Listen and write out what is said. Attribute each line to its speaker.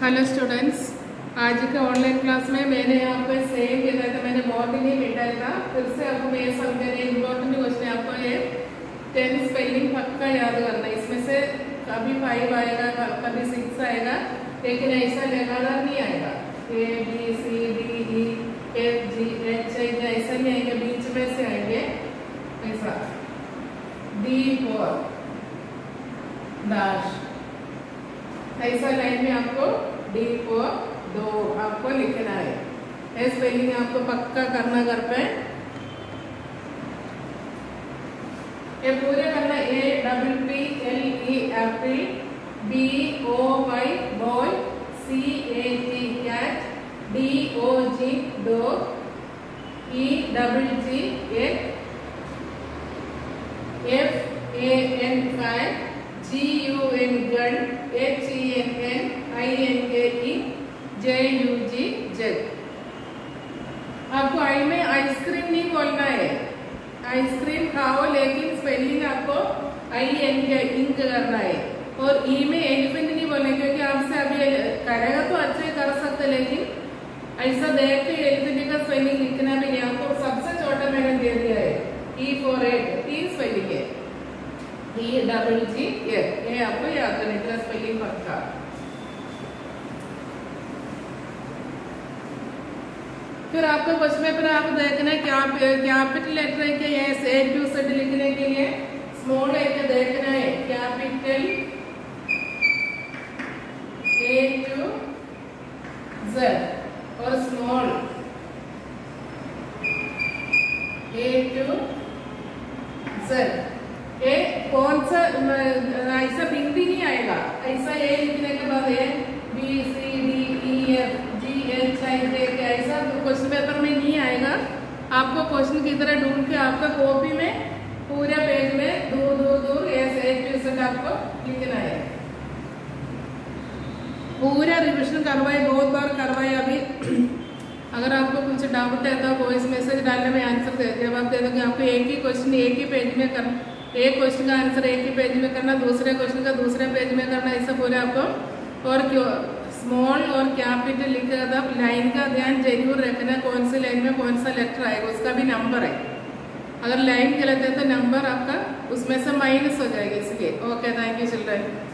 Speaker 1: Hello students, आज के online class में मैंने यहाँ पे सेम किया था। मैंने बहुत ही नहीं मिटाया था। फिर से आपको मैं ये समझाने इम्पोर्टेंट क्वेश्चन आपको ये 10 स्पेलिंग पक्का याद करना है। इसमें से कभी 5 आएगा, कभी 6 आएगा, लेकिन ऐसा लगातार नहीं आएगा। ABCDEFGH ऐसा नहीं आएंगे, बीच में से आएंगे ऐसा D4 डैश ऐसा लाइन में आपको D4 2 आपको लिखना है। ये स्पेलिंग आपको पक्का करना घर पे। ये पूरे करना APPLE apple, BOY boy, CAT cat, DOG dog, EGG egg, FAN fan, GUN gun, HENN INKE JUG jug. आपको आई में आइसक्रीम नहीं बोलना है। आइसक्रीम खाओ, लेकिन स्पेलिंग आपको INK इंक करना है। और ई में एलिफेंट नहीं बोलना, क्योंकि आपसे अभी करेगा तो अच्छे कर सकते, लेकिन ऐसा देख के एलिफेंट का स्पेलिंग लिखना भी नहीं। आपको सबसे छोटा मैंने दे दिया है E48 3 स्पेलिंग है। EGG ये आपको याद करने का स्पेलिंग पक्का। फिर आपको क्वेश्चन पेपर आप देखना है क्या कैपिटल लेटर है क्या, A to Z लिखने के लिए स्मॉल है क्या देखना है। कैपिटल A to Z और स्मॉल A to Z। ये कौन सा ऐसा बिंदी नहीं आएगा। ऐसा ए लिखने के बाद ABCDEFGHIJ ऐसा क्वेश्चन पेपर में नहीं आएगा। आपको क्वेश्चन की तरह ढूंढ के आपका कॉपी में पूरे पेज में दूर दूर दूर ऐसे आपको लिखना है। पूरा रिविजन करवाए, बहुत बार करवाए। अभी अगर आपको कुछ डाउट है तो वॉइस मैसेज डालने में आंसर जवाब दे दूंगी। आपको एक ही क्वेश्चन एक ही पेज में करना, एक क्वेश्चन का आंसर एक ही पेज में करना, दूसरे क्वेश्चन का दूसरे पेज में करना, ऐसा पूरे आपको। और क्यों स्मॉल और कैपिटल लिखा था, लाइन का ध्यान जरूर रखना, कौन सी लाइन में कौन सा लेटर आएगा उसका भी नंबर है। अगर लाइन गलत है तो नंबर आपका उसमें से माइनस हो जाएगा, इसलिए। Okay, thank you children.